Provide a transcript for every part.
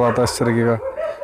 आता है इस तरीके का।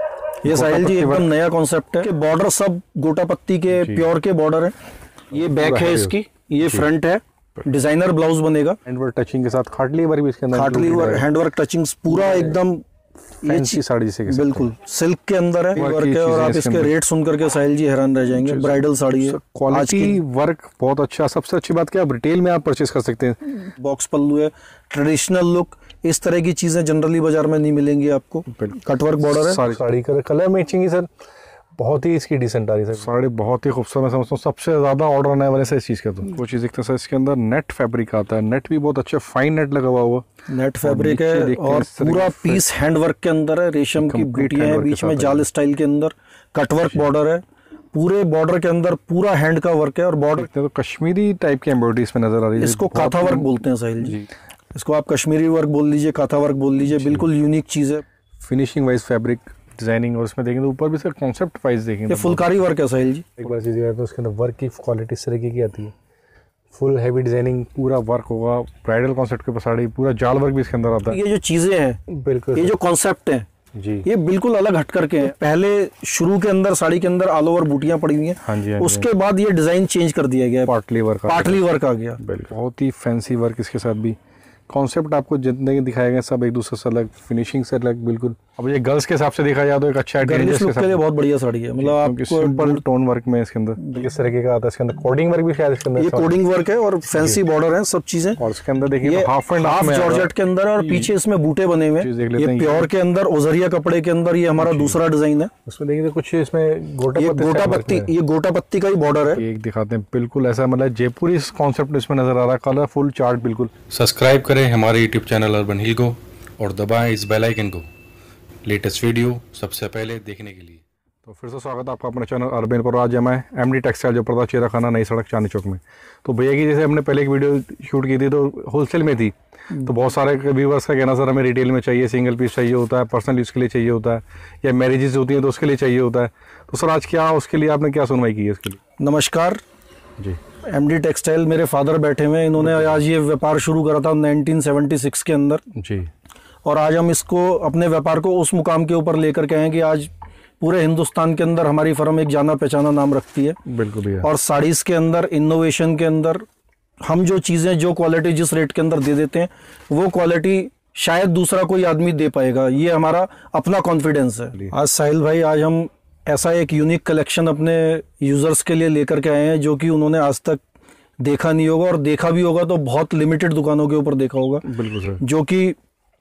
ये साहिल जी एकदम नया कॉन्सेप्ट है कि बॉर्डर सब गोटा पत्ती के प्योर के बॉर्डर है। ये बैक है इसकी, ये फ्रंट है, डिजाइनर ब्लाउज बनेगा हैंडवर्क टचिंग के साथ, खाटली वर्क भी इसके अंदर, खाटली वर्क, हैंडवर्क टचिंग पूरा एकदम फैंसी साड़ी से बिल्कुल सिल्क के अंदर है वर्क है। और आप इसके रेट सुन करके साहिल जी हैरान रह जाएंगे। ब्राइडल साड़ी है, क्वालिटी वर्क बहुत अच्छा। सबसे अच्छी बात क्या, आप रिटेल में आप परचेस कर सकते हैं। बॉक्स पल्लू है, ट्रेडिशनल लुक, इस तरह की चीजें जनरली बाजार में नहीं मिलेंगी आपको। कटवर्क बॉर्डर है, साड़ी का कलर मैचिंग ही सर बहुत ही इसकी डिसेंट आ रही है। साड़ी बहुत ही खूबसूरत, मैं समझता हूँ सबसे ज्यादा ऑर्डर आने वाले से इस चीज का। तो वो चीज देखते हैं इसके अंदर नेट फैब्रिक आता है, नेट भी बहुत अच्छा फाइन नेट लगा हुआ नेट फैब्रिक है और पूरा पीस हैंडवर्क के अंदर है। रेशम की बूटियां हैं बीच में, जाल स्टाइल के अंदर कटवर्क बॉर्डर है। पूरे बॉर्डर के अंदर पूरा हैंड का वर्क है और बॉर्डर तो कश्मीरी टाइप की एम्ब्रॉयडरी इसमें नजर आ रही है। इसको काथा वर्क बोलते हैं साहिल जी। इसको आप कश्मीरी वर्क बोल लीजिए, काथा वर्क बोल लीजिए, बिल्कुल यूनिक चीज है। फिनिशिंग वाइज फैब्रिक डिजाइनिंग, और इसमें देखेंगे तो ऊपर भी सर कॉन्सेप्ट वाइज देखेंगे ये फुलकारी वर्क है साहिल जी। एक बार चीज तो उसके अंदर वर्क की क्वालिटी इस तरीके की आती है, फुल हैवी डिजाइनिंग, पूरा वर्क होगा। ब्राइडल कॉन्सेप्ट के ऊपर साड़ी, पूरा जाल वर्क भी इसके अंदर आता है। ये जो चीजें हैं बिल्कुल, ये जो कॉन्सेप्ट है जी, ये बिल्कुल अलग हट करके है। पहले शुरू के अंदर साड़ी के अंदर ऑल ओवर बूटियां पड़ी हुई हैं। हाँ जी, उसके बाद ये डिजाइन चेंज कर दिया गया, पाटली वर्क आ गया। बहुत ही फैंसी वर्क इसके साथ भी। कॉन्सेप्ट आपको जितने दिखाए गए सब एक दूसरे से अलग, फिनिशिंग से अलग बिल्कुल। अब ये गर्ल्स के हिसाब से देखा जाए तो एक अच्छा गर्ल्स लुक के लिए बहुत बढ़िया साड़ी है। मतलब आपको सिंपल टोन वर्क में इसके अंदर इस तरीके का आता है। इसके अंदर कोडिंग वर्क भी शायद इसके अंदर, ये कोडिंग वर्क है और फैंसी बॉर्डर है, सब चीजें। और इसके अंदर देखिए हाफ एंड हाफ जॉर्जेट के अंदर और पीछे इसमें बूटे बने हुए हैं। ये प्योर के अंदर ओजरिया कपड़े के अंदर ये हमारा दूसरा डिजाइन है। उसमें देखिए कुछ इसमें गोटा पत्ती, ये गोटा पत्ती का ही बॉर्डर है। एक दिखाते हैं बिल्कुल ऐसा, मतलब जयपुरी कॉन्सेप्ट इसमें नजर आ रहा है। कलरफुल चार्ट बिल्कुल। सब्सक्राइब करें हमारे यूट्यूब चैनल अर्बन हिल को और दबाएं इस बेल आइकन को लेटेस्ट वीडियो सबसे पहले देखने के लिए। तो फिर से स्वागत है आपका अपने चैनल अर्बन पर। आज मैं एमडी टेक्सटाइल जो पड़ता चेरा खाना नई सड़क चांदनी चौक में। तो भैया की जैसे हमने पहले एक वीडियो शूट की थी तो होलसेल में थी, तो बहुत सारे व्यूवर्स का कहना सर हमें रिटेल में चाहिए, सिंगल पीस चाहिए होता है, पर्सनल यूज़ के लिए चाहिए होता है, या मैरिजेस होती हैं तो उसके लिए चाहिए होता है। तो सर आज क्या उसके लिए आपने क्या सुनवाई की है उसके लिए? नमस्कार जी। एमडी टेक्सटाइल मेरे फादर बैठे हुए हैं, इन्होंने आज ये व्यापार शुरू करा था 1976 के अंदर जी। और आज हम इसको अपने व्यापार को उस मुकाम के ऊपर लेकर के आए कि आज पूरे हिंदुस्तान के अंदर हमारी फर्म एक जाना पहचाना नाम रखती है। बिल्कुल भैया। और साड़ीज़ के अंदर, इनोवेशन के अंदर हम जो चीज़ें, जो क्वालिटी जिस रेट के अंदर दे देते हैं वो क्वालिटी शायद दूसरा कोई आदमी दे पाएगा, ये हमारा अपना कॉन्फिडेंस है। आज साहिल भाई, आज हम ऐसा एक यूनिक कलेक्शन अपने यूज़र्स के लिए लेकर के आए हैं जो कि उन्होंने आज तक देखा नहीं होगा, और देखा भी होगा तो बहुत लिमिटेड दुकानों के ऊपर देखा होगा। बिल्कुल सर। जो कि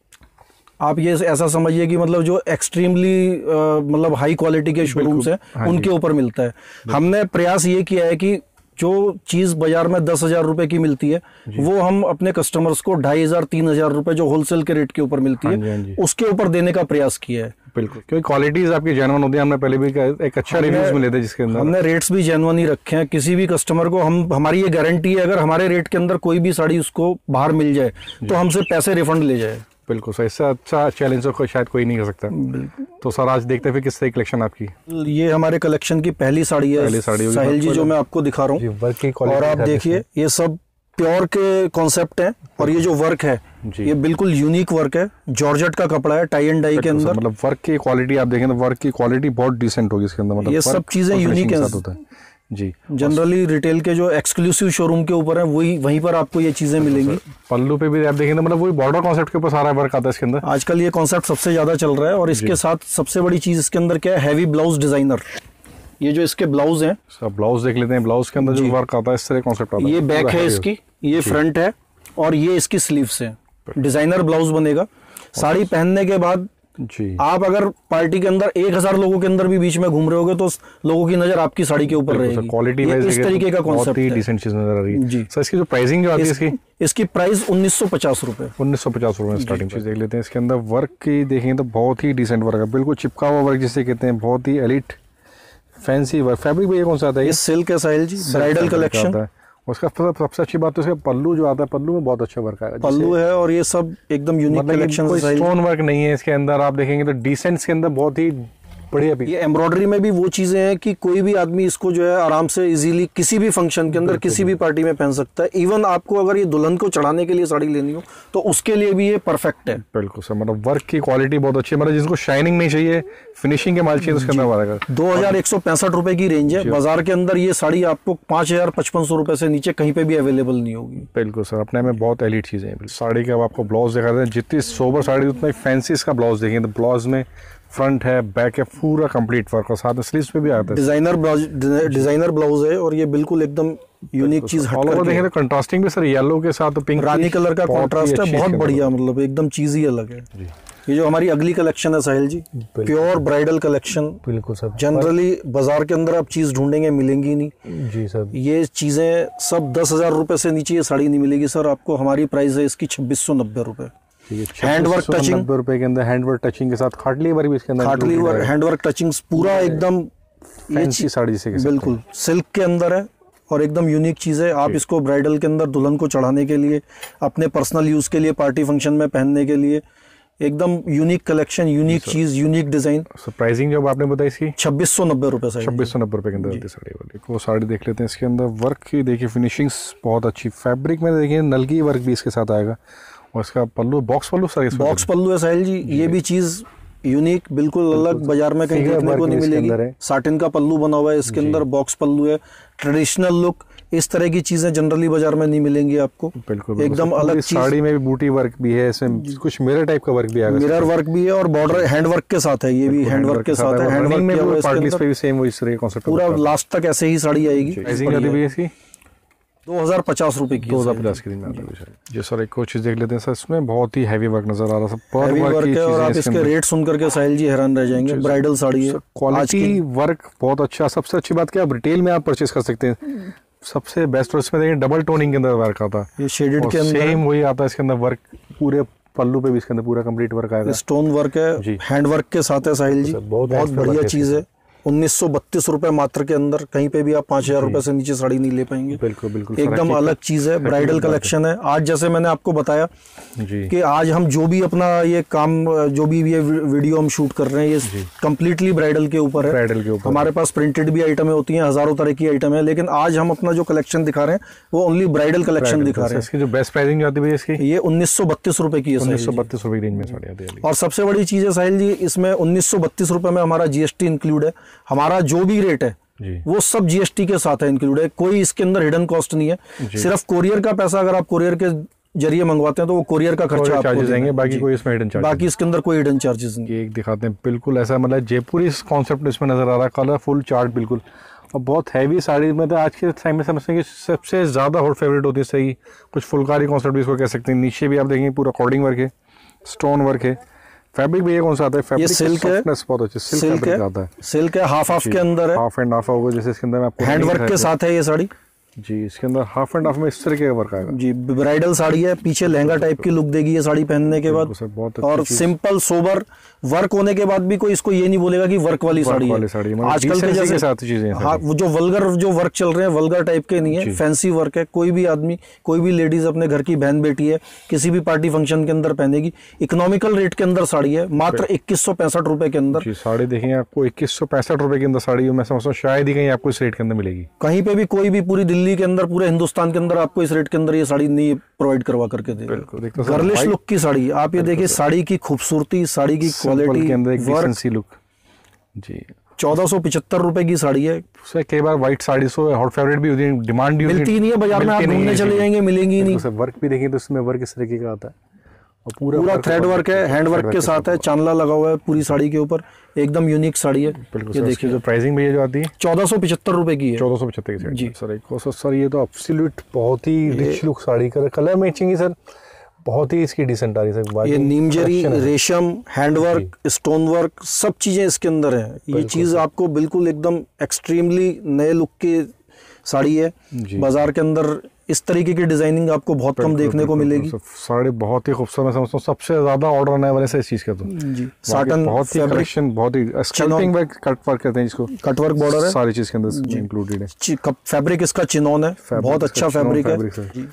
आप ये ऐसा समझिए कि मतलब जो एक्सट्रीमली मतलब हाई क्वालिटी के शोरूम्स हैं, हाँ उनके ऊपर मिलता है। हमने प्रयास ये किया है कि जो चीज़ बाजार में 10,000 रुपए की मिलती है वो हम अपने कस्टमर्स को 2,500-3,000 रुपए जो होलसेल के रेट के ऊपर मिलती है उसके ऊपर देने का प्रयास किया है। बिल्कुल, क्योंकि क्वालिटीज आपकी जेन्युइन होती है। हमने पहले भी एक अच्छा रिव्यूज मिले थे जिसके अंदर हमने रेट्स भी जेन्युइन ही रखे हैं। किसी भी कस्टमर को हमारी ये गारंटी है, अगर हमारे रेट के अंदर कोई भी साड़ी उसको बाहर मिल जाए तो हमसे पैसे रिफंड ले जाए। बिल्कुल सर, इससे अच्छा चैलेंज तो शायद कोई नहीं कर सकता। तो सर आज देखते हैं फिर किस तरह की कलेक्शन आपकी। ये हमारे कलेक्शन की पहली साड़ी है साहिल जी, जो मैं आपको दिखा रहा हूँ। और आप देखिए ये सब प्योर के कॉन्सेप्ट हैं और ये जो वर्क है ये बिल्कुल यूनिक वर्क है। जॉर्जेट का कपड़ा है, टाई एंड डाई के अंदर। मतलब वर्क की क्वालिटी आप देखें तो वर्क की क्वालिटी बहुत डिसेंट होगी इसके अंदर। मतलब ये सब चीजें यूनिक है जी। जनरली रिटेल के जो एक्सक्लूसिव शोरूम के ऊपर है वहीं पर आपको ये चीजें मिलेंगी। पल्लू पे भी आप देखेंगे मतलब वही बॉर्डर कॉन्सेप्ट के ऊपर सारा वर्क आता है इसके अंदर। आजकल ये कॉन्सेप्ट सबसे ज्यादा चल रहा है। और इसके साथ सबसे बड़ी चीज इसके अंदर क्या है, हैवी ब्लाउज डिजाइनर। ये जो इसके ब्लाउज हैं, सब ब्लाउज देख लेते हैं। ब्लाउज के अंदर जो वर्क आता है इस तरह कॉन्सेप्ट आता है। ये बैक है इसकी, ये फ्रंट है और ये इसकी स्लीव्स है। डिजाइनर ब्लाउज बनेगा। साड़ी पहनने के बाद जी आप अगर पार्टी के अंदर 1,000 लोगों के अंदर भी बीच में घूम रहे होगे तो लोगों की नजर आपकी साड़ी के ऊपर रहेगी। क्वालिटी इस तरीके का कॉन्सेप्ट है। डिसेंट चीज नजर आ रही है जी। सर इसकी जो प्राइसिंग जो आती है इसकी प्राइस 1950 रुपए। 1950 रुपए स्टार्टिंग चीज देख लेते हैं। इसके अंदर वर्क की देखेंगे तो बहुत ही डिसेंट वर्क है, बिल्कुल चिपका हुआ वर्क जिसे कहते हैं। बहुत ही एलिट फैंसी वर्क। फैब्रिक भी कौन सा आता है? ये सिल्क है साहिल जी, ब्राइडल कलेक्शन। उसका सबसे अच्छी बात तो इसका पल्लू जो आता है, पल्लू में बहुत अच्छा वर्क है। पल्लू है और ये सब एकदम यूनिक कलेक्शन है। स्टोन वर्क नहीं है इसके अंदर। आप देखेंगे तो डिसेंट के अंदर बहुत ही बढ़िया पीस। ये एम्ब्रॉयडरी में भी वो चीजें हैं कि कोई भी आदमी इसको जो है आराम से इजीली किसी भी फंक्शन के अंदर किसी भी पार्टी में पहन सकता है। इवन आपको अगर ये दुल्हन को चढ़ाने के लिए साड़ी लेनी हो तो उसके लिए भी ये परफेक्ट है। बिल्कुल सर, मतलब वर्क की क्वालिटी बहुत अच्छी है, मतलब जिसको शाइनिंग नहीं चाहिए, फिनिशिंग के माल चाहिए, उसके अंदर आएगा। 2165 रुपए की रेंज है। बाजार के अंदर ये साड़ी आपको 5500 रुपए से नीचे कहीं पे भी अवेलेबल नहीं होगी। बिल्कुल सर, अपने में बहुत एलीट चीजें हैं। साड़ी का अब आपको ब्लाउज दिखा दें, जितनी सोबर साड़ी उतना ही फैंसी इसका ब्लाउज देखेंगे। तो ब्लाउज में फ्रंट है, बैक है, पूरा कंप्लीट वर्क और साथ में स्लीव्स पे भी आता है। डिजाइनर ब्लाउज है और ये बिल्कुल एकदम यूनिक चीज ऑल ओवर देखें तो कंट्रास्टिंग भी सर, येलो के साथ तो पिंक रानी कलर का कॉन्ट्रास्ट है, बहुत बढ़िया, मतलब एकदम चीज ही अलग है। ये जो हमारी अगली कलेक्शन है Sahil ji, pure bridal collection. बिल्कुल सर, जनरली बाजार के अंदर आप चीज ढूंढेंगे मिलेंगी नहीं जी सर। ये चीजें सब 10,000 रुपए से नीचे ये साड़ी नहीं मिलेगी सर आपको। हमारी प्राइस है इसकी 2690 रुपए। हैंडवर्क टचिंग 90 रुपए के अंदर, हैंडवर्क टचिंग के साथ खाटली वर्क भी इसके अंदर, खाटली वर्क, हैंडवर्क टचिंग पूरा एकदम फैंसी साड़ी जिसे बिल्कुल सिल्क के अंदर है और एकदम यूनिक चीज है। आप इसको ब्राइडल के अंदर दुल्हन को चढ़ाने के लिए, अपने पर्सनल यूज के लिए, पार्टी फंक्शन में पहनने के लिए एकदम यूनिक कलेक्शन, यूनिक चीज, यूनिक डिजाइन। प्राइसिंग जो आपने बताई इसकी 2690 रुपए से 2690 रुपए के अंदर आती है साड़ी वाली। वो साड़ी देख लेते हैं। इसके अंदर वर्क की देखिए, फिनिशिंग्स बहुत अच्छी, फैब्रिक में देखिए नलकी वर्क भी इसके साथ आएगा और इसका pallu box pallu sir, box pallu है साहिल जी। ये भी चीज यूनिक, बिल्कुल अलग, बाजार में कहीं देखने को नहीं मिलेगी। साटिन का पल्लू बना हुआ है इसके अंदर, बॉक्स पल्लू है, ट्रेडिशनल लुक। इस तरह की चीजें जनरली बाजार में नहीं मिलेंगी आपको। बिल्कुल एकदम अलग चीज। साड़ी में भी बूटी वर्क भी है, इसमें कुछ मिरर टाइप का वर्क भी आएगा, मिरर वर्क भी है और बॉर्डर हैंडवर्क के साथ है। ये भी हैंडवर्क के साथ है, हैंडवर्क में किया हुआ है पार्टलीज इसके पे अंदर। भी सेम वही तरह का कांसेप्ट पूरा लास्ट तक ऐसे ही साड़ी आएगी। प्राइसिंग आती है इसकी 2050 रुपए की, 2050 की दिन आता है जी सर। एक और चीज देख लेते हैं सर, इसमें बहुत ही हैवी वर्क नजर आ रहा है, पर हैवी वर्क है और आप इसके रेट सुन करके साहिल जी हैरान रह जाएंगे। ब्राइडल साड़ी है, क्वालिटी वर्क बहुत अच्छा। सबसे अच्छी बात क्या, आप रिटेल में आप परचेज कर सकते हैं। सबसे बेस्ट, और इसमें देखिए डबल टोनिंग के अंदर वर्क आता है, ये शेडेड के अंदर सेम वही आता है इसके अंदर वर्क। पूरे पल्लू पे भी इसके अंदर पूरा कंप्लीट वर्क आएगा, स्टोन वर्क है, हैंड वर्क के साथ है साहिल जी। बहुत बढ़िया चीज है। 1932 रुपए मात्र के अंदर, कहीं पे भी आप 5000 रुपए से नीचे साड़ी नहीं ले पाएंगे। बिल्कुल बिल्कुल एकदम अलग चीज है, ब्राइडल कलेक्शन है। आज जैसे मैंने आपको बताया जी कि आज हम जो भी अपना ये काम, जो भी ये वीडियो हम शूट कर रहे हैं, ये कंप्लीटली ब्राइडल के ऊपर है। ब्राइडल के ऊपर हमारे पास प्रिंटेड भी आइटमें होती हैं, हजारों तरह की आइटम है, लेकिन आज हम अपना जो कलेक्शन दिखा रहे हैं वो ओनली ब्राइडल कलेक्शन दिखा रहे हैं। इसकी जो बेस्ट प्राइसिंग जो आती है इसकी, ये 1932 रुपए की है, 1932 रुपए की रेंज में साड़ी आती है। और सबसे बड़ी चीज है साहिल जी, इसमें 1932 रुपए में हमारा जीएसटी इंक्लूड है। हमारा जो भी रेट है वो सब जीएसटी के साथ है इंक्लूड है, कोई इसके अंदर हिडन कॉस्ट नहीं है। सिर्फ कोरियर का पैसा, अगर आप कोरियर के जरिए मंगवाते हैं तो वो कोरियर का खर्चा आपको देंगे, बाकी कोई इसमें हिडन चार्ज, बाकी इसके अंदर कोई हिडन चार्जेस नहीं। एक दिखाते हैं, बिल्कुल ऐसा मतलब जयपुरी कॉन्सेप्ट इसमें नजर आ रहा है, कलरफुल चार्ट बिल्कुल, और बहुत हैवी साड़ी। मतलब आज के टाइम में समझते हैं कि सबसे ज्यादा हॉट फेवरेट होती है, सही कुछ फुलकारी कॉन्सेप्ट भी इसको कह सकते हैं। नीचे भी आप देखेंगे पूरा कॉर्डिंग वर्क है, स्टोन वर्क है। फैब्रिक भी ये कौन सा आता है? फैब्रिक सिल्क है, बहुत अच्छी सिल्क आता है। सिल्क है, हाफ के अंदर है, हाफ एंड हाफ होगा, जैसे इसके अंदर आपको हैंड वर्क के साथ है ये साड़ी जी। इसके अंदर हाफ एंड हाफ में इस तरह का वर्क आएगा जी। ब्राइडल साड़ी है, पीछे लहंगा टाइप की लुक देगी ये साड़ी पहनने के बाद, और सिंपल सोबर वर्क होने के बाद भी कोई इसको ये नहीं बोलेगा कि वर्क वाली साड़ी है। आजकल के जैसे हाँ, वो जो वल्गर जो वर्क चल रहे हैं, वल्गर टाइप के नहीं है, फैंसी वर्क है। कोई भी आदमी, कोई भी लेडीज अपने घर की बहन बेटी है, किसी भी पार्टी फंक्शन के अंदर पहनेगी। इकोनॉमिकल रेट के अंदर साड़ी है, मात्र 2165 रुपए के अंदर साड़ी देखेंगे आपको। 2165 रुपए के अंदर साड़ी, मैं समझता हूँ शायद ही कहीं आपको इस रेट के अंदर मिलेगी। कहीं पे भी, कोई भी पूरी दिल्ली के अंदर, पूरे हिंदुस्तान के अंदर आपको इस रेट के अंदर ये साड़ी नहीं प्रोवाइड करवा करके देगा। गर्लिश लुक की साड़ी, आप ये देखिए साड़ी की खूबसूरती, साड़ी की क्वालिटी के अंदर लुक जी। 1475 रुपए की साड़ी है। कई बार white sari so hot favourite भी होती है, डिमांड भी मिलती नहीं है बाजार में, आप ढूंढने चले जाएंगे मिलेंगी ही नहीं। वर्क भी देखेंगे तो इसमें वर्क इस तरीके का आता है, और पूरा थ्रेड वर्क है, हैंड वर्क के साथ है, चांदला लगा हुआ है पूरी साड़ी के ऊपर। एकदम यूनिक साड़ी है। ये देखिए जो प्राइसिंग भी ये जो आती है 1475 रुपए की है। 1475 की जी सर। एक सर ये तो एब्सोल्यूट बहुत ही रिच लुक साड़ी का कलर मैचिंग है सर, बहुत ही इसकी डिसेंट आ रही है। ये नीमजरी, रेशम, हैंडवर्क, स्टोन वर्क, सब चीजें इसके अंदर है। ये चीज आपको बिल्कुल एकदम एक्सट्रीमली नए लुक की साड़ी है। बाजार के अंदर इस तरीके की डिजाइनिंग आपको बहुत कम देखने को मिलेगी। साड़ी बहुत ही खूबसूरत, मैं समझता हूँ सबसे ज्यादा ऑर्डर आने वाले से इस चीज का तो जी, साटन बहुत ही कलेक्शन, बहुत ही स्कैल्पिंग वर्क, कट वर्क कहते हैं जिसको, कट वर्क बॉर्डर है, सारी चीज के अंदर इंक्लूडेड है। फैब्रिक इसका चिनॉन है, बहुत अच्छा फैब्रिक है।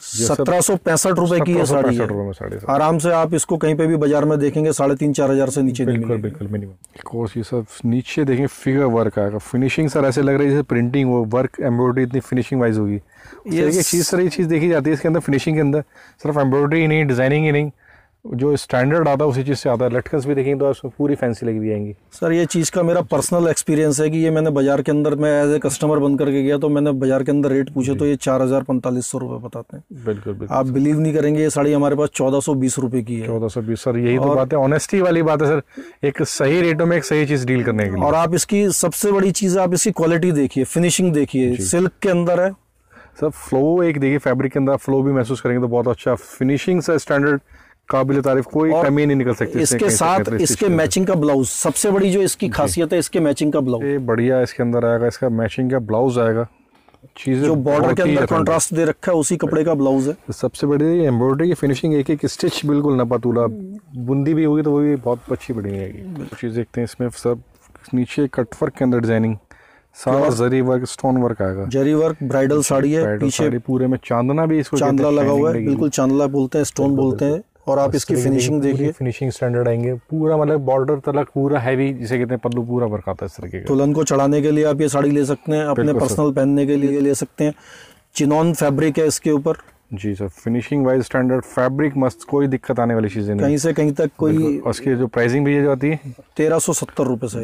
1765 रुपए की ये साड़ी है। आराम से आप इसको कहीं पे भी बाजार में देखेंगे 3,500-4 हजार से नीचे नहीं मिलेगी। बिल्कुल मिनिमम। कोर्स ये सब नीचे देखें फिगर वर्क आएगा, फिनिशिंग सर ऐसे लग रही है जैसे प्रिंटिंग वो वर्क एम्ब्रॉयडरी इतनी फिनिशिंग वाइज होगी। ये चीज सर, ये चीज देखी जाती है इसके अंदर फिनिशिंग के अंदर, सिर्फ एम्ब्रॉयडरी ही नहीं, डिजाइनिंग ही नहीं, जो स्टैंडर्ड आता है उसी चीज़ से आता है। लटकन्स भी देखेंगे तो उसमें पूरी फैंसी लगी हुई आएंगी। सर ये चीज़ का मेरा पर्सनल एक्सपीरियंस है कि ये मैंने बाजार के अंदर, मैं एज ए कस्टमर बन करके गया तो मैंने बाजार के अंदर रेट पूछे तो ये 4,000-4,500 रुपये बताते हैं। बिल्कुल। आप बिलीव नहीं करेंगे, ये साड़ी हमारे पास 1,420 रुपये की है। 1,420 सर, यही तो बात है, ऑनेस्टी वाली बात है सर, एक सही रेटों में एक सही चीज़ डील करने के लिए। और आप इसकी सबसे बड़ी चीज़ है, आप इसकी क्वालिटी देखिए, फिनिशिंग देखिए, सिल्क के अंदर है सर। फ्लो एक देखिए, फैब्रिक के अंदर फ्लो भी महसूस करेंगे तो बहुत अच्छा, फिनिशिंग से स्टैंडर्ड, काबिल तारीफ, कोई कमी नहीं निकल सकती। इसके साथ इसके मैचिंग का ब्लाउज, सबसे बड़ी जो इसकी खासियत है, इसके मैचिंग का ब्लाउज। ये बढ़िया इसके अंदर आएगा, इसका मैचिंग का ब्लाउज आएगा, चीज़ें जो बॉर्डर के अंदर कंट्रास्ट दे रखा है उसी कपड़े का ब्लाउज है। सबसे बड़ी एम्ब्रॉयडरी की फिनिशिंग, एक एक स्टिच बिल्कुल ना पतूला, बुंदी भी होगी तो वो भी बहुत अच्छी बनी रहेगी। चीज़ देखते हैं इसमें सब, नीचे कटवर्क के अंदर डिजाइनिंग, सारा जरी वर्क, स्टोन वर्क आएगा, जरी वर्क, ब्राइडल साड़ी है, पीछे पूरे में चांदना भी, इसको चांदला लगा हुआ है, बिल्कुल चांदला बोलते हैं, स्टोन बोलते हैं। और आप इसकी फिनिशिंग देखिए, फिनिशिंग स्टैंडर्ड आएंगे पूरा, मतलब बॉर्डर तक पूरा हैवी, जिसे कहते हैं पल्लू पूरा वर्क आता है इस तरीके का। दुल्हन को चढ़ाने के लिए आप ये साड़ी ले सकते हैं, अपने पर्सनल पहनने के लिए ले सकते हैं। चिनॉन फैब्रिक है इसके ऊपर। जी sir, finishing wise standard, fabric मस्त, कोई दिक्कत आने वाली चीजें नहीं, कहीं से कहीं तक कोई। उसकी जो प्राइसिंग भी जो आती है 1,370 रुपए से।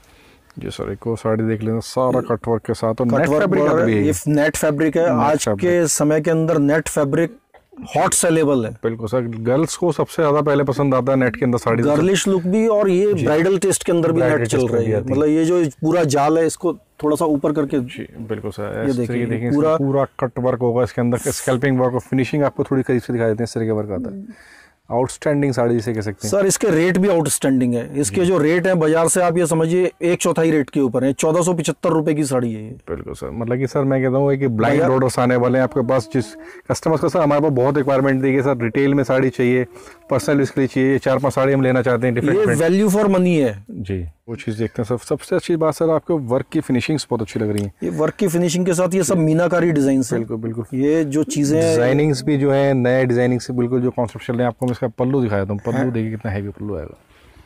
जी सर, एक और साड़ी देख लेना, सारा कटवर्क के साथ, और नेट फैब्रिक भी है। ये नेट फैब्रिक है। आज के समय के अंदर नेट फैब्रिक हॉट सेलेबल है। बिल्कुल सर, गर्ल्स को सबसे ज्यादा पहले पसंद आता है नेट के अंदर साड़ी, गर्लिश लुक भी, और ये ब्राइडल टेस्ट के अंदर भी नेट चल रही है। मतलब ये जो पूरा जाल है, इसको थोड़ा सा ऊपर करके। जी बिल्कुल सर, ये देखिए पूरा कट वर्क होगा इसके अंदर, स्कैल्पिंग वर्क और फिनिशिंग आपको थोड़ी करीब से दिखा देते हैं, इस तरह का वर्क आता है। आउटस्टैंडिंग साड़ी जिसे कह सकते हैं सर। इसके रेट भी आउटस्टैंडिंग है। इसके जो रेट है बाजार से आप ये समझिए 1/4 रेट के ऊपर है। 1,475 रुपए की साड़ी है ये। बिल्कुल सर, मतलब कि सर मैं कहता हूँ कि ब्लाइंड ऑर्डर्स आने वाले हैं आपके पास, जिस कस्टमर्स का सर हमारे पास बहुत रिक्वायरमेंट देखिए सर, रिटेल में साड़ी चाहिए, पर्सनल यूज के लिए चाहिए, 4-5 साड़ी हम लेना चाहते हैं डिफरेंट। ये वैल्यू फॉर मनी है जी, वो चीज़ देखते हैं सर। सबसे अच्छी बात सर, आपको वर्क की फिनिशिंग्स बहुत अच्छी लग रही है। ये वर्क की फिनिशिंग के साथ ये सब मीनाकारी डिजाइन है। बिल्कुल। ये जो चीजें डिजाइनिंग्स भी जो है नए डिजाइनिंग से बिल्कुल जो कॉन्सेप्ट चल रहे हैं, आपको मैं इसका पल्लू दिखाया था, पल्लू देखिए कितना हैवी पल्लू आएगा।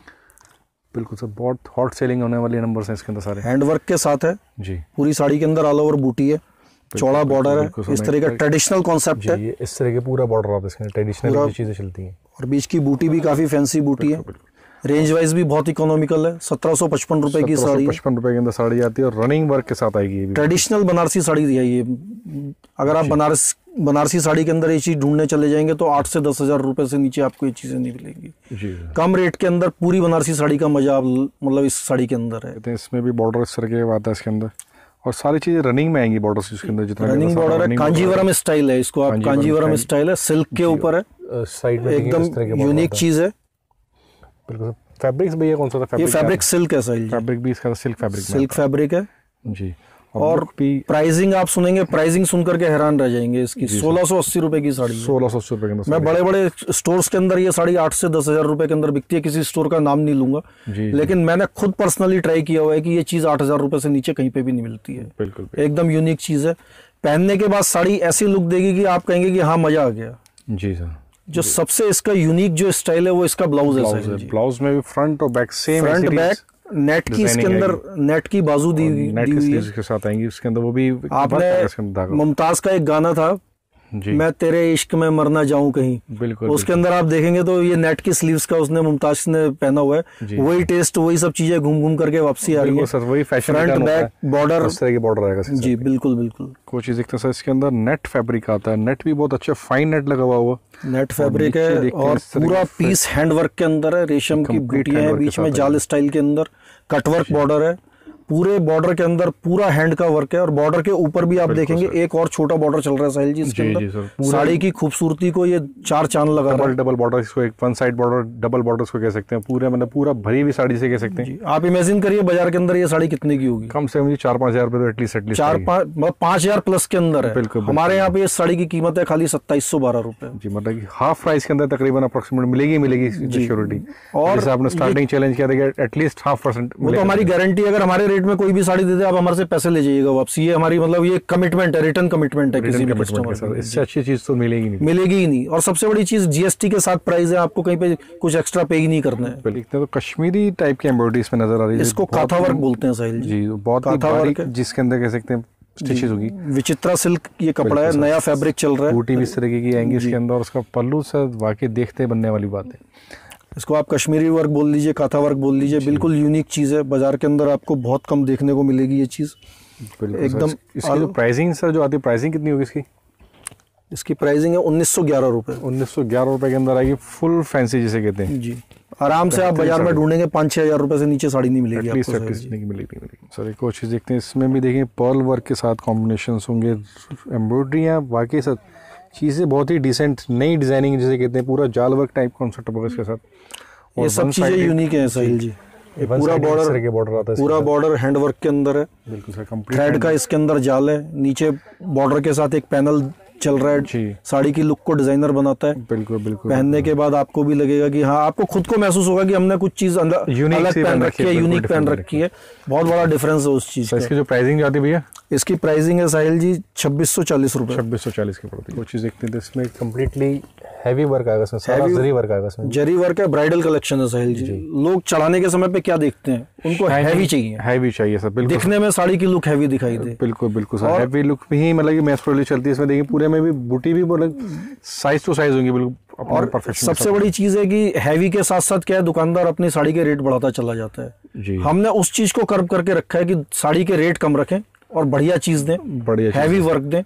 बिल्कुल सर, बहुत हॉट सेलिंग होने वाले नंबर्स हैं इसके अंदर सारे। हैंड वर्क के साथ है जी, पूरी साड़ी के अंदर ऑल ओवर बूटी है, चौड़ा बॉर्डर है, इस तरह का ट्रेडिशनल कॉन्सेप्ट है। ये इस तरह के पूरा बॉर्डर आता है इसके, ट्रेडिशनल चीजें चलती हैं। और बीच की बूटी भी काफी फैंसी बूटी है। रेंज वाइज भी बहुत इकोनॉमिकल है। 1755 रुपए की साड़ी, 55 रुपए के अंदर साड़ी आती है, और रनिंग वर्क के साथ आएगी। ये ट्रेडिशनल बनारसी साड़ी है ये। अगर आप बनारसी साड़ी के अंदर ये चीज ढूंढने चले जाएंगे तो 8 से 10 हजार रुपए से नीचे आपको ये चीजें नहीं मिलेंगी। जी, कम रेट के अंदर पूरी बनारसी साड़ी का मजा मतलब इस साड़ी के अंदर है। इसमें भी बॉर्डर इस तरह के आता है इसके अंदर, और सारी चीजें रनिंग में आएंगी बॉर्डर इसके अंदर। जितना रनिंग बॉर्डर है, कांजीवरम स्टाइल है, इसको आप कांजीवरम स्टाइल है, सिल्क के ऊपर है, साइड में एकदम यूनिक चीज है। बिल्कुल। फैब्रिक्स भैया कौन सा था? ये फैब्रिक सिल्क है साहिल। फैब्रिक भी इसका सिल्क फैब्रिक है जी। और प्राइसिंग आप सुनेंगे, प्राइसिंग सुनकर के हैरान रह जाएंगे इसकी। 1,680 रुपए की साड़ी, 1,680 रुपए के अंदर। मैं बड़े बड़े स्टोर्स के अंदर ये साड़ी 8 से 10 हजार रुपए के अंदर बिकती है। किसी स्टोर का नाम नहीं लूंगा, लेकिन मैंने खुद पर्सनली ट्राई किया हुआ है कि ये चीज 8,000 रुपए से नीचे कहीं पे भी नहीं मिलती है। बिल्कुल, एकदम यूनिक चीज है। पहनने के बाद साड़ी ऐसी लुक देगी कि आप कहेंगे कि हाँ मजा आ गया। जी सर। जो सबसे इसका यूनिक जो स्टाइल है वो इसका ब्लाउज है। ब्लाउज में भी फ्रंट और back same, front back net की इसके अंदर नेट की बाजू दी हुई के साथ आएंगी इसके अंदर। वो भी आपने मुमताज का एक गाना था जी, मैं तेरे इश्क में मरना जाऊं कहीं, बिल्कुल, उसके अंदर आप देखेंगे तो ये नेट की स्लीव्स का उसने मुमताज ने पहना हुआ है। वही टेस्ट, वही सब चीजें घूम घूम करके वापसी आ रही है। सर वही फैशन, फ्रंट बैक बॉर्डर, इस तरह की बॉर्डर आएगा जी। बिल्कुल। कोई चीज देखते हैं सर, इसके अंदर नेट फैब्रिक आता है। नेट भी बहुत अच्छा फाइन नेट लगा हुआ नेट फैब्रिक है, और पूरा पीस हैंड वर्क के अंदर है। रेशम की बूटियां हैं बीच में, जाल स्टाइल के अंदर, कटवर्क बॉर्डर है, पूरे बॉर्डर के अंदर पूरा हैंड का वर्क है और बॉर्डर के ऊपर भी आप देखेंगे एक और छोटा बॉर्डर चल रहा है साहिल जी इसके जी, अंदर। साड़ी की खूबसूरती को ये चार चांद लगा रहा है। डबल बॉर्डर, इसको एक one side border, double border इसको कह सकते हैं, पूरे मतलब पूरा भरी हुई साड़ी से कह सकते हैं। आप इमेजिन करिए बाजार के अंदर ये साड़ी कितने की होगी? कम से कम 4-5 हज़ार रुपए तो एटलीस्ट 5,000 प्लस के अंदर है। बिल्कुल। हमारे यहाँ पे इस साड़ी की कीमत है खाली 2712 रुपए जी, मतलब कि हाफ प्राइस के अंदर तकरीबन अप्रोक्सीमेट मिलेगी सिक्योरिटी। और जैसे आपने स्टार्टिंग चैलेंज किया था कि एटलीस्ट 0.5% वो तो हमारी गारंटी, अगर हमारे रेट में कोई भी साड़ी दे दे आप हमारे से पैसे ले जाइएगा वापसी, ये हमारी मतलब ये कमिटमेंट है, रिटर्न कमिटमेंट है किसी भी कस्टमर के साथ। इससे अच्छी चीज तो मिलेगी ही नहीं। और सबसे बड़ी चीज जीएसटी के साथ प्राइस है, आपको कहीं पे कुछ एक्स्ट्रा पे ही नहीं करना है। तो कश्मीरी टाइप की एम्ब्रॉयडरी इसमें नजर आ रही है, इसको काथा वर्क बोलते हैं साहिल जी। बहुत काथा वर्क जिसके अंदर कह सकते हैं स्टिचेस होगी। विचित्रा सिल्क ये कपड़ा है, नया फैब्रिक चल रहा है, बूटी भी इस तरीके की आएंगी इसके अंदर, और उसका पल्लू से वाकई देखते बनने वाली बात है। इसको आप कश्मीरी वर्क बोल लीजिए, काथा वर्क बोल लीजिए, बिल्कुल यूनिक चीज है। बाजार के अंदर आपको बहुत कम देखने को मिलेगी ये चीज एकदम। इसकी जो प्राइसिंग सर जो आती है, प्राइसिंग कितनी होगी इसकी? इसकी प्राइसिंग है 1911 रुपए। 1911 रुपए के अंदर आएगी, फुल फैंसी जिसे कहते हैं जी। आराम से आप बाजार में ढूंढेंगे 5-6 हज़ार रुपए से नीचे साड़ी नहीं मिलेगी आपको। मिलेगी। सर एक और चीज़ देखते हैं, इसमें भी देखिए पर्ल वर्क के साथ कॉम्बिनेशन होंगे, एम्ब्रॉयडरियाँ, बाकी सब चीज़ें बहुत ही डिसेंट नई डिजाइनिंग जिसे कहते हैं, पूरा जाल वर्क टाइप कॉन्सेप्ट होगा इसके साथ। ये सब चीज़ें यूनिक है साहिल जी। पूरा बॉर्डर आता है, पूरा बॉर्डर हैंड वर्क के अंदर है, बिल्कुल सर, कंप्लीट थ्रेड का इसके अंदर जाल है, नीचे बॉर्डर के साथ एक पैनल चल रहा है जी। साड़ी की लुक को डिजाइनर बनाता है। बिल्कुल। पहनने के बाद आपको भी लगेगा कि हाँ, आपको खुद को महसूस होगा कि हमने कुछ चीज अलग पहन रखी है, यूनिक पहन रखी है। बहुत बड़ा डिफरेंस है उस चीज का। इसकी जो प्राइसिंग आती है भैया, इसकी प्राइसिंग है साहिल जी 2640 रुपए। 2640 की पड़ती है। वो चीज़ देखते हैं तो इसमें कम्प्लीटली हैवी वर्क आएगा, इसमें सारा जरी वर्क आएगा, इसमें जरी वर्क है, ब्राइडल कलेक्शन है साहिल जी। लोग चढ़ाने के समय पे क्या देखते हैं, उनको हैवी चाहिए, हैवी चाहिए सर, बिल्कुल दिखने में साड़ी की लुक हैवी दिखाई दे। बिल्कुल सर, हैवी लुक भी ही मतलब मैस प्रोडक्ट चलती है इसमें। देखिए पूरे में भी बूटी भी बोले साइज टू साइज होंगी बिल्कुल। और सबसे बड़ी चीज है कि हैवी के साथ साथ क्या है, दुकानदार अपनी साड़ी के रेट बढ़ाता चला जाता है जी। हमने उस चीज को कर्व करके रखा है कि साड़ी के रेट कम रखें और बढ़िया चीज दें, बढ़िया हैवी वर्क दें।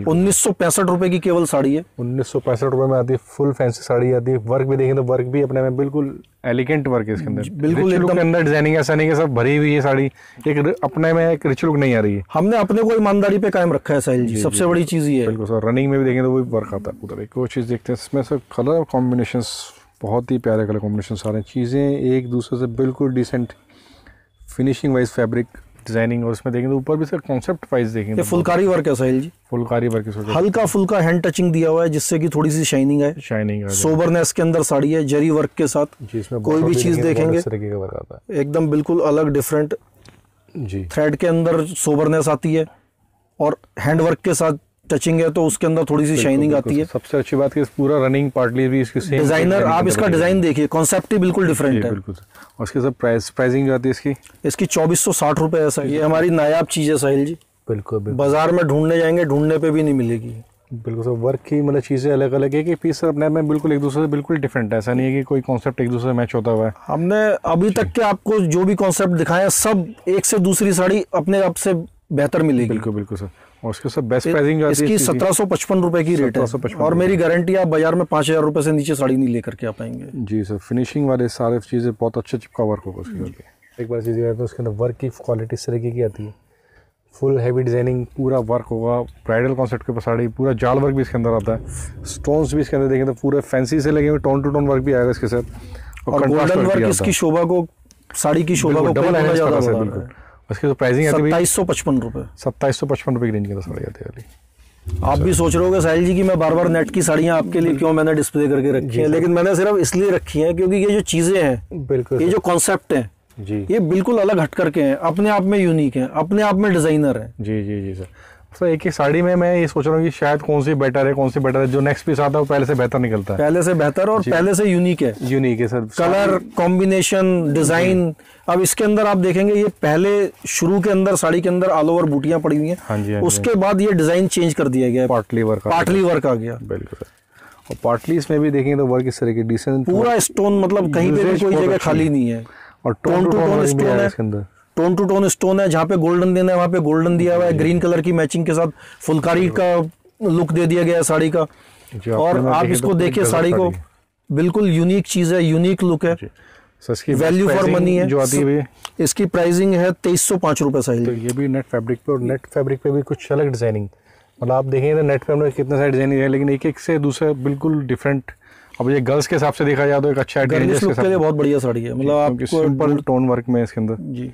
1965 रुपए की केवल साड़ी है, 1965 रुपए में आती है, फुल फैंसी साड़ी आती है। वर्क भी देखें तो वर्क भी अपने में बिल्कुल एलिगेंट वर्क है इसके अंदर, बिल्कुल एकदम अंदर डिजाइनिंग ऐसा नहीं है सब भरी हुई है साड़ी, एक अपने में एक रिच लुक नहीं आ रही है। हमने अपने को ईमानदारी पे कायम रखा है साहिल जी, सबसे बड़ी चीज ये है। बिल्कुल सर, रनिंग में भी देखें तो वही वर्क आता है पूरा। एक और चीज देखते हैं इसमें सर, कलर कॉम्बिनेशन बहुत ही प्यारे कलर कॉम्बिनेशन, सारे चीजें एक दूसरे से बिल्कुल decent, finishing wise fabric designing, और इसमें देखें तो ऊपर भी सर कॉन्सेप्ट वाइज देखें तो फुलकारी वर्क है साहिल जी, फुलकारी वर्क है, हल्का फुल्का हैंड टचिंग दिया हुआ है जिससे कि थोड़ी सी शाइनिंग है, सोबरनेस के अंदर साड़ी है, जरी वर्क के साथ। कोई भी चीज देखेंगे एकदम बिल्कुल अलग डिफरेंट जी। थ्रेड के अंदर सोबरनेस आती है और हैंड वर्क के साथ टचिंग है तो उसके अंदर थोड़ी सी शाइनिंग आती है। सबसे अच्छी बात है पूरा रनिंग पार्टली भी इसकी सेम डिजाइनर, आप इसका डिजाइन देखिए, कॉन्सेप्ट ही बिल्कुल डिफरेंट है। बिल्कुल। और इसके सब प्राइसिंग जो आती है इसकी 2460 रुपए है साहिल। ये हमारी नायाब चीज है साहिल जी, बिल्कुल। बाजार में ढूंढने जाएंगे, ढूंढने पे भी नहीं मिलेगी। बिल्कुल सर, वर्क की मतलब चीज़ें अलग अलग है कि पीस अपने में बिल्कुल एक दूसरे से बिल्कुल डिफरेंट है, ऐसा नहीं है कि कोई कॉन्सेप्ट एक दूसरे से मैच होता हुआ है। हमने अभी तक के आपको जो भी कॉन्सेप्ट दिखाया सब एक से दूसरी साड़ी अपने आप से बेहतर मिलेगी। बिल्कुल सर। और उसके सब बेस्ट प्राइसिंग जो इसकी 1755 रुपए की रेट है, और मेरी गारंटी आप बाजार में 5000 रुपए से नीचे साड़ी नहीं लेकर के आ पाएंगे जी सर। फिनिशिंग वाले सारे चीज़ें बहुत अच्छा चिपका वर्क होगा उसके। एक बार चीज़ तो उसके अंदर वर्क की क्वालिटी इस तरीके की आती है, फुल हैवी डिजाइनिंग, पूरा वर्क होगा, ब्राइडल कॉन्सेप्ट के ऊपर साड़ी, पूरा जाल वर्क भी इसके अंदर आता है, स्टोन्स भी इसके अंदर देखें तो पूरे फैंसी से लगे हुए, टोन टू टोन वर्क भी आएगा इसके साथ, और गोल्डन वर्क इसकी शोभा को, साड़ी की शोभा को डबल है ज्यादा है बिल्कुल। उसकी तो प्राइसिंग आती है 2755 रुपए, 2755 रुपए की रेंज की साड़ी आती है। आप भी सोच रहे होगे साहिल जी कि मैं बार बार नेट की साड़ियाँ आपके लिए क्यों मैंने डिस्प्ले करके रखी है, लेकिन मैंने सिर्फ इसलिए रखी है क्योंकि ये जो चीजें हैं, बिल्कुल ये जो कॉन्सेप्ट है जी, ये बिल्कुल अलग हट करके हैं, अपने आप में यूनिक है, अपने आप में डिजाइनर है। जी सर। एक एक साड़ी में मैं ये सोच रहा हूँ कि शायद कौन सी बेटर है, जो नेक्स्ट पीस आता है वो पहले से बेहतर निकलता है, पहले से बेहतर और पहले से यूनिक है सर, कलर कॉम्बिनेशन, डिजाइन। अब इसके अंदर आप देखेंगे ये पहले शुरू के अंदर साड़ी के अंदर ऑल ओवर बूटियां पड़ी हुई हैं, उसके बाद ये डिजाइन चेंज कर दिया गया, पार्टली वर्क आ गया। बिल्कुल। और पार्टली इसमें भी देखेंगे तो वर्क इस तरह की डिसेंट, पूरा स्टोन, मतलब कहीं पे भी कोई जगह खाली नहीं है, और टोन टू टोन स्टोन है इसके अंदर, टोन टू टोन स्टोन है, जहाँ पे गोल्डन देना है वहाँ पे गोल्डन दिया हुआ है, ग्रीन कलर की मैचिंग के साथ फुलकारी का लुक दे दिया गया है साड़ी का। और आप इसको देखिए, साड़ी को बिल्कुल यूनिक चीज है, यूनिक लुक है। सर इसकी वैल्यू फॉर pricing मनी है जो आती है भैया, इसकी प्राइसिंग है 2305 रुपए साहिल तो जी। ये भी नेट फैब्रिक पे, और नेट फैब्रिक पे भी कुछ अलग डिजाइनिंग, मतलब आप देखेंगे तो नेट पे हमने कितने सारे डिजाइनिंग है, लेकिन एक एक से दूसरे बिल्कुल डिफरेंट। अब ये गर्ल्स के हिसाब से देखा जाए तो एक अच्छा गर्लिश लुक के लिए बहुत बढ़िया साड़ी है, मतलब आपको सिंपल टोन वर्क में है इसके अंदर, जी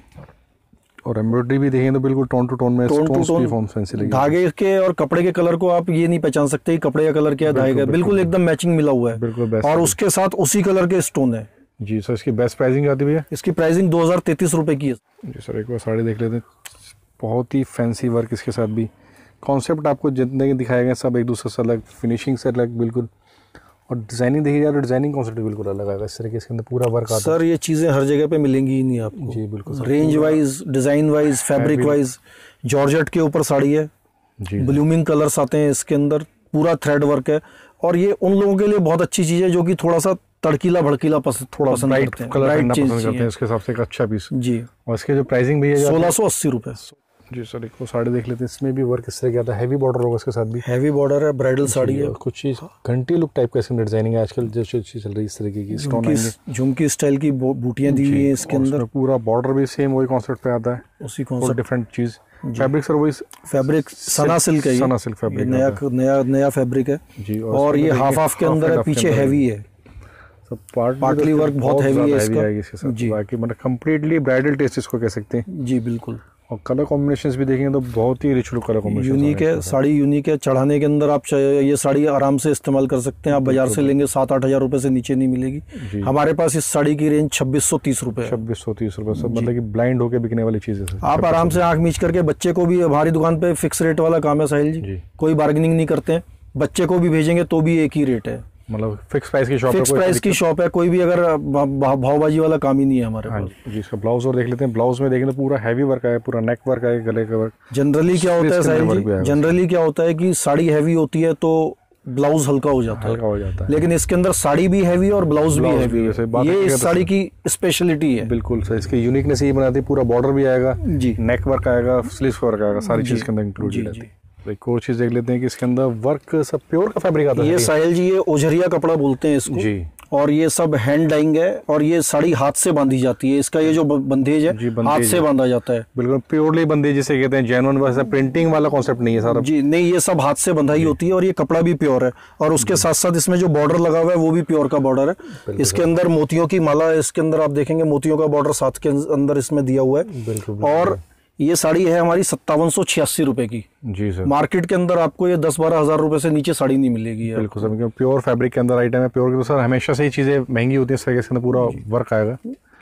और एम्ब्रॉयडरी भी देखेंगे तो बिल्कुल टोन टू टोन में, टोन टू स्टोन्स की फॉर्म टोन फैंसी लगी। धागे के और कपड़े के कलर को आप ये नहीं पहचान सकते कि कपड़े का कलर क्या है, धागे का बिल्कुल एकदम मैचिंग मिला हुआ है, बिल्कुल बेस्ट। और उसके साथ उसी कलर के स्टोन है। जी सर, इसकी बेस्ट प्राइसिंग आती है भैया? इसकी प्राइसिंग 2033 रुपए की है। जी सर, एक बार साड़ी देख लेते हैं, बहुत ही फैंसी वर्क इसके साथ भी, कॉन्सेप्ट आपको जितने दिखाए गए सब एक दूसरे से अलग, फिनिशिंग से अलग बिल्कुल, और डिजाइनिंग देखी जाए तो डिजाइनिंग कॉन्सेप्ट बिल्कुल अलग आएगा। इस तरह के इसके अंदर पूरा वर्क आता है सर ये चीजें हर जगह पे मिलेंगी ही नहीं आपको। जी बिल्कुल sir, range wise, design wise, fabric wise, georgette के ऊपर साड़ी है, जी ब्लूमिंग कलर्स आते हैं इसके अंदर, पूरा थ्रेड वर्क है, और ये उन लोगों के लिए बहुत अच्छी चीज है जो कि थोड़ा सा तड़कीला भड़कीला थोड़ा पसंद ब्राइट करते हैं, कलर ब्राइट करना चीज पसंद करते हैं, चाहिए। इसके हिसाब से एक अच्छा पीस। जी और इसके जो प्राइसिंग भी है 1680 रुपए। जी सर, एक वो साड़ी देख लेते हैं, इसमें भी वर्क इस तरह का आता है, हैवी बॉर्डर होगा इसके साथ भी, हैवी बॉर्डर है, ब्राइडल साड़ी है, और कुछ चीज घंटी लुक टाइप का इसके अंदर डिजाइनिंग है आजकल जो चीज चल रही है, इस तरीके की स्टोन आएंगे, झुमकी स्टाइल की बूटियां दी हुई है इसके और अंदर, उसमें पूरा बॉर्डर भी सेम वही कॉन्सेप्ट पे आता है, उसी और कॉन्सेप्ट। डिफरेंट चीज। फैब्रिक सर वही फैब्रिक सना सिल्क है, सना सिल्क फैब्रिक नया नया नया फैब्रिक है जी, और ये हाफ हाफ के अंदर है, पीछे हैवी है, सब पार्ट पाटली वर्क बहुत heavy है इसका। आएगी इसके साथ जी। बाकी मतलब कंप्लीटली ब्राइडल टेस्ट इसको कह सकते हैं। जी बिल्कुल, और कलर कॉम्बिनेशंस भी देखेंगे तो बहुत ही rich look colour combination unique है साड़ी, यूनिक है। चढ़ाने के अंदर आप ये साड़ी आराम से इस्तेमाल कर सकते हैं, आप बाजार से लेंगे 7-8 हज़ार रुपए से नीचे नहीं मिलेगी। हमारे पास इस साड़ी की रेंज 2630 रुपए है। 2630 रुपए सब, मतलब कि ब्लाइंड होके बिकने वाली चीज है। आप आराम से आंख मीच करके, बच्चे को भी, हमारी दुकान पे फिक्स रेट वाला काम है साहिल जी, कोई बार्गेनिंग नहीं करते हैं, बच्चे को भी भेजेंगे तो भी एक ही रेट है, मतलब फिक्स प्राइस की शॉप है, फिक्स प्राइस की शॉप है, कोई भी अगर भावबाजी वाला काम ही नहीं है हमारे पास। जी। इसका ब्लाउज और देख लेते हैं, ब्लाउज में देखेंगे तो पूरा हैवी वर्क है, पूरा नेक वर्क है, गले का वर्क। जनरली क्या होता है साहिल जी, जनरली क्या होता है कि साड़ी हैवी होती है तो ब्लाउज हल्का हो जाता हल्का हो जाता है, लेकिन इसके अंदर साड़ी भी हैवी और ब्लाउज भी हैवी वैसे है, बात ये करें इस तो साड़ी की स्पेशलिटी है। बिल्कुल सर, इसकी यूनिकनेस ये बनाती है, पूरा बॉर्डर भी आएगा जी, नेक वर्क आएगा, स्लीव्स वर्क आएगा, सारी चीज के अंदर इंक्लूडेड रहती है। तो एक और चीज देख लेते हैं कि इसके अंदर वर्क सब प्योर का फैब्रिक आता है। ये साहिल जी ये ओझरिया कपड़ा बोलते हैं इसको जी, और ये सब हैंड डाइंग है, और ये साड़ी हाथ से बांधी जाती है, इसका ये जो बंदेज है हाथ से बांधा जाता है, बिल्कुल प्योरली बंदी जिसे कहते हैं, जेन्युइन, वैसा प्रिंटिंग वाला कॉन्सेप्ट नहीं है सारा। जी नहीं, ये सब हाथ से बंधाई होती है, और ये कपड़ा भी प्योर है, और उसके साथ साथ इसमें जो बॉर्डर लगा हुआ है वो भी प्योर का बॉर्डर है। इसके अंदर मोतियों की माला, इसके अंदर आप देखेंगे मोतियों का बॉर्डर साथ के अंदर इसमें दिया हुआ है। बिल्कुल। और ये साड़ी है हमारी 5786 रुपए की। जी सर, मार्केट के अंदर आपको ये 10-12 हज़ार रुपए से नीचे साड़ी नहीं मिलेगी। बिल्कुल सर, क्योंकि प्योर फैब्रिक के अंदर आइटम है, प्योर के तो सर हमेशा से ही चीजें महंगी होती है, इस तरह के इसके अंदर पूरा वर्क आएगा,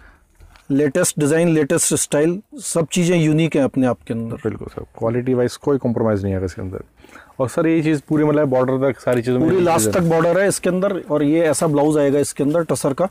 लेटेस्ट डिजाइन, लेटेस्ट स्टाइल, सब चीजें यूनिक है अपने आप के अंदर। बिल्कुल सर, क्वालिटी वाइज कोई कॉम्प्रोमाइज नहीं आएगा इसके अंदर। और सर ये चीज पूरी मतलब बॉर्डर तक सारी चीजों में पूरी लास्ट तक बॉर्डर है इसके अंदर, और ये ऐसा ब्लाउज आएगा इसके अंदर टसर का,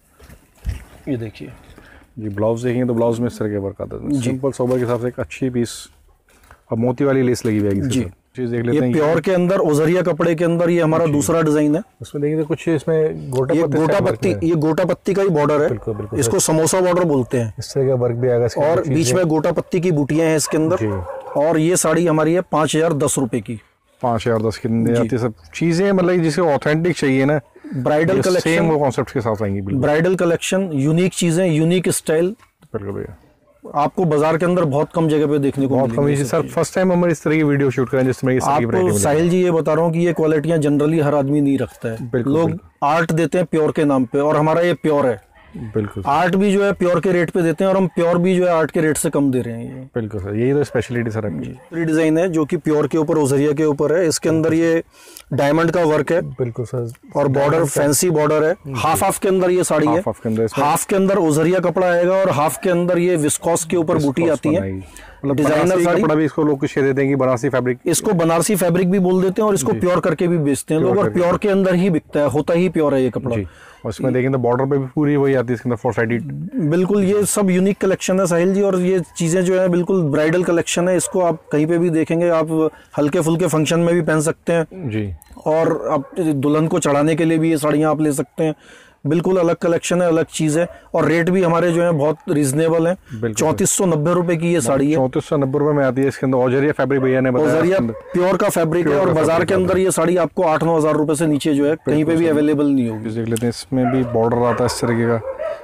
ये देखिए जी। ब्लाउज देखेंगे तो ब्लाउज में इस तरह के वर्क आता है, सिंपल सोबर के हिसाब से एक अच्छी पीस, और मोती वाली लेस लगी हुई है। जी, चीज देख लेते ये हैं, प्योर के अंदर ओझरिया कपड़े के अंदर ये हमारा दूसरा डिजाइन है। उसमें देखेंगे तो कुछ इसमें गोटा पत्ती, ये गोटा पत्ती का ही बॉर्डर है। बिल्कुल बिल्कुल, इसको समोसा बॉर्डर बोलते हैं। इस तरह का वर्क भी आएगा, और बीच में गोटा पत्ती की बूटियां हैं इसके अंदर। और ये साड़ी हमारी है 5010 रुपए की। 5010 की आती है सब चीजें, मतलब जिसे ऑथेंटिक चाहिए ना, ब्राइडल कलेक्शन, वो कॉन्सेप्ट के साथ आएंगी। ब्राइडल कलेक्शन, यूनिक चीजें, यूनिक स्टाइल, बिल्कुल भैया, आपको बाजार के अंदर बहुत कम जगह पे देखने को मिलेगी। सर फर्स्ट टाइम हम इस तरह की वीडियो शूट करें जिस तरह की आपको साहिल जी ये बता रहा हूँ कि ये क्वालिटियां जनरली हर आदमी नहीं रखता है। लोग आर्ट देते हैं प्योर के नाम पे, और हमारा ये प्योर है। बिल्कुल, आर्ट भी जो है प्योर के रेट पे देते हैं, और हम प्योर भी जो है आर्ट के रेट से कम दे रहे हैं। ये बिल्कुल सर, यही तो स्पेशलिटी सर आपकी। पूरी डिजाइन है जो कि प्योर के ऊपर ओझरिया के ऊपर है। इसके अंदर ये डायमंड का वर्क है। बिल्कुल सर, और बॉर्डर फैंसी बॉर्डर है। हाफ हाफ के अंदर ये साड़ी है, हाफ के अंदर ओझरिया कपड़ा आएगा, और हाफ के अंदर ये विस्कोस के ऊपर बूटी आती है। डिजाइनर साड़ी कपड़ा भी इसको लोग कुछ देते हैं कि बनारसी फैब्रिक, इसको बनारसी फैब्रिक भी बोल देते हैं, और इसको प्योर करके भी बेचते हैं लोग, और प्योर के अंदर ही बिकता है, होता ही प्योर है ये कपड़ा। और इसमें देखें तो बॉर्डर पे भी पूरी वही आती है इसके अंदर 4 साइडेड। बिल्कुल, ये सब यूनिक कलेक्शन है साहिल जी, और ये चीजें जो है बिल्कुल ब्राइडल कलेक्शन है। इसको आप कहीं पे भी देखेंगे, आप हल्के फुल्के फंक्शन में भी पहन सकते हैं जी, और आप दुल्हन को चढ़ाने के लिए भी ये साड़ियाँ आप ले सकते हैं। बिल्कुल अलग कलेक्शन है, अलग चीज है, और रेट भी हमारे जो है बहुत रीजनेबल है। 3490 रुपए की ये साड़ी है। 3490 रुपए में आती है। इसके अंदर ओझरिया फैब्रिक भैया ने बताया, ओझरिया प्योर का फैब्रिक है, और बाजार के अंदर ये साड़ी आपको 8-9 हज़ार रुपए से नीचे जो है कहीं पे भी अवेलेबल नहीं होगी। देख लेते हैं, इसमें भी बॉर्डर आता है इस तरीके का,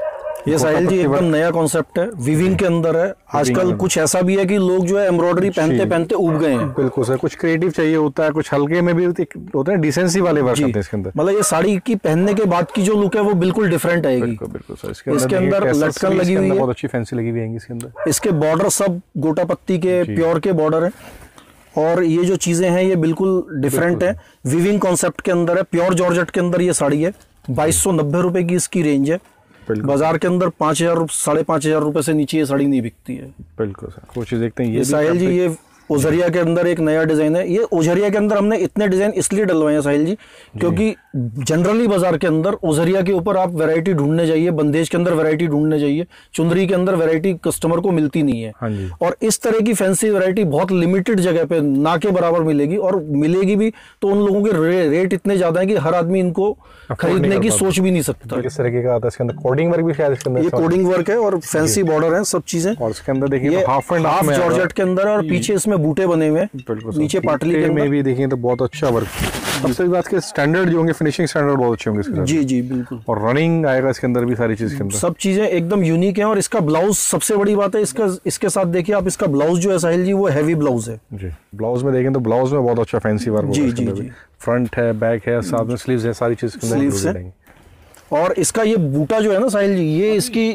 ये साहिल जी एकदम नया कॉन्सेप्ट है, वीविंग के अंदर है। आजकल कुछ ऐसा भी है कि लोग जो है एम्ब्रॉयडरी पहनते पहनते उब गए हैं। बिल्कुल सर, कुछ क्रिएटिव चाहिए होता है, कुछ हल्के में भी होते हैं, डिसेंसी वाले वर्क होते हैं इसके अंदर। मतलब ये साड़ी की पहनने के बाद की जो लुक है वो बिल्कुल डिफरेंट आएगी। बिल्कुल बिल्कुल सर। इसके अंदर लटकन लगी हुई है, बहुत अच्छी फैंसी लगी हुई है इसके अंदर। इसके बॉर्डर सब गोटा पत्ती के प्योर के बॉर्डर है, और ये जो चीजें हैं ये बिल्कुल डिफरेंट है, वीविंग कॉन्सेप्ट के अंदर है। प्योर जॉर्जेट के अंदर ये साड़ी है, 2290 रुपए की इसकी रेंज है। बाजार के अंदर 5000 5,500 रुपए से नीचे ये साड़ी नहीं बिकती है। बिल्कुल सर। कुछ देखते हैं ये साहिल जी, ये ओझरिया के अंदर एक नया डिजाइन है। ये ओझरिया के अंदर हमने इतने डिजाइन इसलिए डलवाए हैं साहिल जी, क्योंकि जनरली बाजार के अंदर ओझरिया के ऊपर आप वैरायटी ढूंढने जाइए, बंदेज के अंदर वैरायटी ढूंढने जाइए, चुंदरी के अंदर वैरायटी कस्टमर को मिलती नहीं है। हाँ जी। और इस तरह की फैंसी वैरायटी बहुत लिमिटेड जगह पे ना के बराबर मिलेगी, और मिलेगी भी तो उन लोगों के रेट इतने ज्यादा है कि हर आदमी इनको खरीदने की सोच भी नहीं सकता। किस तरीके का आता है इसके अंदर? कोडिंग वर्क भी शायद इसके अंदर। ये कोडिंग वर्क है और फैंसी बॉर्डर है, सब चीजें। और इसके अंदर देखिए हाफ जॉर्जेट के अंदर है और पीछे इसमें बूटे बने हुए हैं, नीचे पाटली के में भी देखिए तो बहुत अच्छा वर्क। सबसे बात के स्टैंडर्ड जो होंगे, फिनिशिंग स्टैंडर्ड बहुत अच्छे होंगे इसके। जी जी बिल्कुल। और रनिंग आएगा इसके अंदर भी, सारी चीज के अंदर सब चीजें एकदम यूनिक है। और इसका ब्लाउज सबसे बड़ी बात है, इसके साथ देखिए आप, इसका ब्लाउज जो है साहिल जी वो हैवी ब्लाउज है जी। ब्लाउज में देखें तो ब्लाउज में बहुत अच्छा फैंसी वर्क जी जी जी। फ्रंट है, बैक है, साथ में स्लीव्स है, सारी चीज स्लीव्स है। और इसका ये बूटा जो है ना साहिल जी, ये इसकी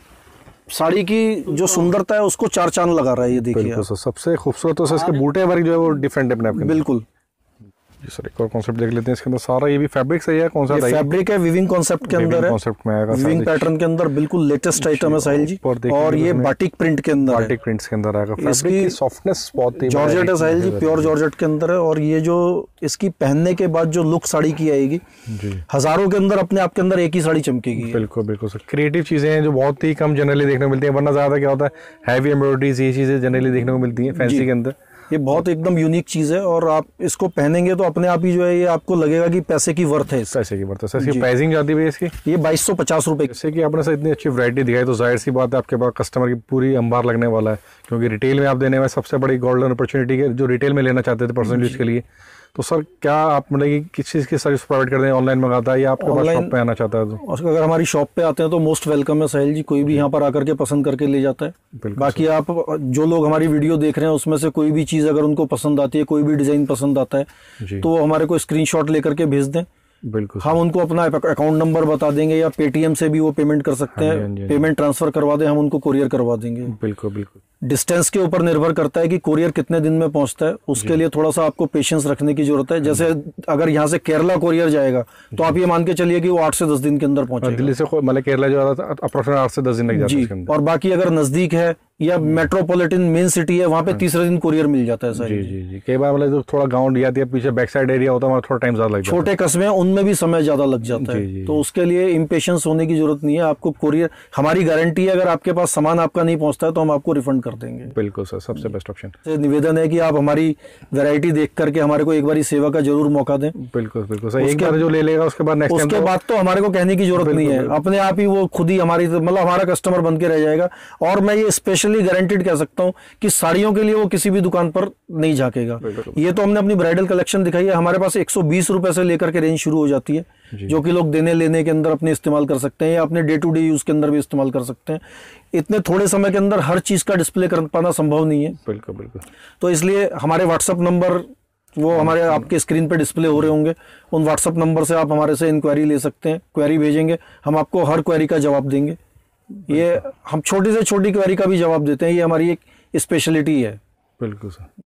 साड़ी की जो सुंदरता है उसको चार चांद लगा रहा है। ये देखिए सबसे खूबसूरत तो इसके बूटे वर्क जो है वो डिफरेंट है अपने आप के। बिल्कुल जी सर। एक और कॉन्सेप्ट देख लेते हैं इसके अंदर। सारा ये भी फैब्रिक सही है, कौन सा फैब्रिक है, विविंग कॉन्सेप्ट के अंदर है, कॉन्सेप्ट में आएगा, विविंग पैटर्न के अंदर बिल्कुल लेटेस्ट आइटम है साहिल जी। और ये बाटिक प्रिंट के अंदर है, बाटिक प्रिंट्स के अंदर आएगा। फैब्रिक की सॉफ्टनेस बहुत ही जॉर्जेट है साहिल जी, प्योर जॉर्जेट के अंदर है। और ये जो इसकी पहनने के बाद जो लुक साड़ी की आएगी जी, हजारों के अंदर अपने आप के अंदर एक ही साड़ी चमकेगी। बिल्कुल बिल्कुल सर। क्रिएटिव चीजें हैं जो बहुत ही कम जनरली देखने को मिलती है, वरना ज्यादा क्या होता है हैवी एम्ब्रॉयडरीज, ये चीजें जनरली देखने को मिलती है फैंसी के अंदर। ये बहुत एकदम यूनिक चीज है, और आप इसको पहनेंगे तो अपने आप ही जो है ये आपको लगेगा कि पैसे की वर्थ है। पैसे की वर्थ है। इसकी प्राइसिंग जाती है इसकी, ये 2250 रुपए। जैसे कि आपने सर इतनी अच्छी वैरायटी दिखाई, तो जाहिर सी बात है आपके पास कस्टमर की पूरी अंबार लगने वाला है, क्योंकि रिटेल में आप देने में सबसे बड़ी गोल्डन अपॉर्चुनिटी है जो रिटेल में लेना चाहते थे पर्सनल यूज के लिए। तो सर क्या आप मतलब किस चीज़ की सर्विस प्रोवाइड कर दें? ऑनलाइन मंगाता है या आपके पास शॉप पे आना चाहता है? तो अगर हमारी शॉप पे आते हैं तो मोस्ट वेलकम है साहिल जी, कोई भी यहाँ पर आकर के पसंद करके ले जाता है। बाकी आप जो लोग हमारी वीडियो देख रहे हैं उसमें से कोई भी चीज़ अगर उनको पसंद आती है, कोई भी डिज़ाइन पसंद आता है, तो हमारे को स्क्रीनशॉट लेकर के भेज दें। बिल्कुल। हम उनको अपना अकाउंट नंबर बता देंगे, या पेटीएम से भी वो पेमेंट कर सकते हैं। पेमेंट ट्रांसफर करवा दें, हम उनको कोरियर करवा देंगे। बिल्कुल बिल्कुल। डिस्टेंस के ऊपर निर्भर करता है कि कोरियर कितने दिन में पहुंचता है, उसके लिए थोड़ा सा आपको पेशेंस रखने की जरूरत है। जैसे अगर यहाँ से केरला कोरियर जाएगा तो आप ये मान के चलिए कि वो 8 से 10 दिन के अंदर पहुंचेगा। दिल्ली से मतलब केरला जो आता है अप्रोक्सीमेट 8 से 10 दिन लग जाता है इसके अंदर। और बाकी अगर नजदीक है या मेट्रोपॉलिटन मेन सिटी है, वहाँ पे तीसरे दिन कोरियर मिल जाता है सर। जी जी जी। कई बार मतलब जो थोड़ा गाँव या पीछे बैक साइड एरिया होता है वहाँ थोड़ा टाइम ज्यादा लग जाता है। छोटे कस्बे हैं उनमें भी समय ज्यादा लग जाता है, तो उसके लिए इम्पेशेंस होने की जरूरत नहीं है। आपको कोरियर, हमारी गारंटी है, अगर आपके पास सामान आपका नहीं पहुंचता है तो हम आपको रिफंड कर देंगे। बिल्कुल सर, सबसे बेस्ट ऑप्शन। निवेदन है कि आप हमारी वैरायटी देख करके हमारे को एक बार सेवा का जरूर मौका दें। बिल्कुल बिल्कुल सर। एक बार जो ले लेगा उसके बाद नेक्स्ट उसके बाद तो हमारे को कहने की जरूरत नहीं है, अपने आप ही वो खुद ही हमारी मतलब हमारा कस्टमर बन के रह जाएगा। और मैं ये स्पेशली गारंटेड कह सकता हूँ कि साड़ियों के लिए वो किसी भी दुकान पर नहीं झाकेगा। ये तो हमने अपनी ब्राइडल कलेक्शन दिखाई है, हमारे पास 120 रुपए से लेकर के रेंज शुरू हो जाती है, जो कि लोग देने लेने के अंदर अपने इस्तेमाल कर सकते हैं, या अपने डे टू डे यूज के अंदर भी इस्तेमाल कर सकते हैं। इतने थोड़े समय के अंदर हर चीज का डिस्प्ले कर पाना संभव नहीं है। बिल्कुल बिल्कुल। तो इसलिए हमारे व्हाट्सएप नंबर वो हमारे आपके स्क्रीन पे डिस्प्ले हो रहे होंगे, उन व्हाट्सएप नंबर से आप हमारे से इंक्वायरी ले सकते हैं। क्वेरी भेजेंगे, हम आपको हर क्वेरी का जवाब देंगे। ये हम छोटी से छोटी क्वेरी का भी जवाब देते हैं, ये हमारी एक स्पेशलिटी है। बिल्कुल सर।